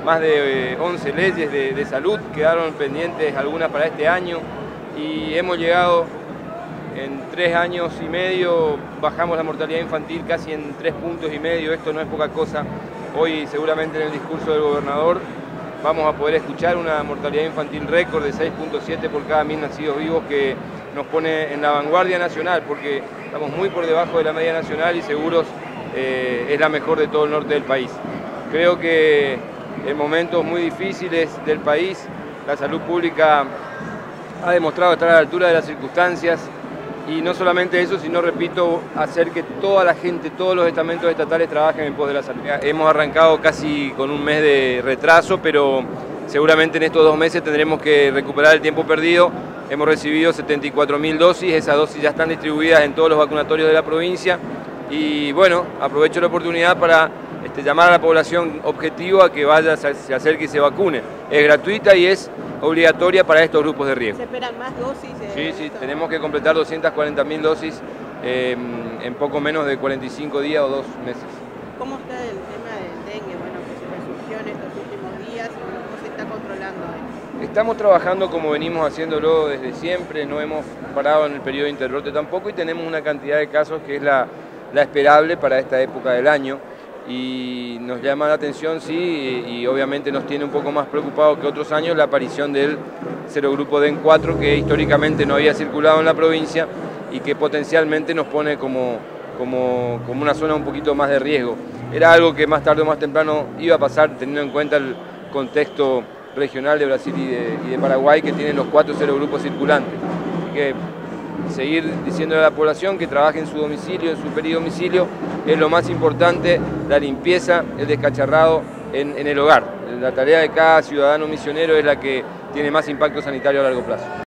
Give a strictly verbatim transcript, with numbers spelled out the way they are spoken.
más de eh, once leyes de, de salud, quedaron pendientes algunas para este año y hemos llegado en tres años y medio, bajamos la mortalidad infantil casi en tres puntos y medio, esto no es poca cosa. Hoy seguramente en el discurso del gobernador vamos a poder escuchar una mortalidad infantil récord de seis punto siete por cada mil nacidos vivos que nos pone en la vanguardia nacional porque estamos muy por debajo de la media nacional y seguros eh, es la mejor de todo el norte del país. Creo que en momentos muy difíciles del país la salud pública ha demostrado estar a la altura de las circunstancias y no solamente eso, sino, repito, hacer que toda la gente, todos los estamentos estatales trabajen en pos de la salud. Hemos arrancado casi con un mes de retraso, pero seguramente en estos dos meses tendremos que recuperar el tiempo perdido. Hemos recibido setenta y cuatro mil dosis, esas dosis ya están distribuidas en todos los vacunatorios de la provincia y bueno, aprovecho la oportunidad para este, llamar a la población objetivo a que vaya, se acerque y se vacune. Es gratuita y es obligatoria para estos grupos de riesgo. ¿Se esperan más dosis? Sí, sí, tenemos que completar doscientas cuarenta mil dosis eh, en poco menos de cuarenta y cinco días o dos meses. ¿Cómo está el tema del dengue? Bueno, que se resurgió en estos últimos días, bueno, ¿cómo se está controlando esto? Estamos trabajando como venimos haciéndolo desde siempre, no hemos parado en el periodo de interbrote tampoco y tenemos una cantidad de casos que es la, la esperable para esta época del año. Y nos llama la atención, sí, y, y obviamente nos tiene un poco más preocupados que otros años la aparición del serogrupo D E N cuatro que históricamente no había circulado en la provincia y que potencialmente nos pone como, como, como una zona un poquito más de riesgo. Era algo que más tarde o más temprano iba a pasar teniendo en cuenta el contexto regional de Brasil y de, y de Paraguay que tienen los cuatro serogrupos circulantes. Así que seguir diciéndole a la población que trabaje en su domicilio, en su peridomicilio, es lo más importante, la limpieza, el descacharrado en, en el hogar. La tarea de cada ciudadano misionero es la que tiene más impacto sanitario a largo plazo.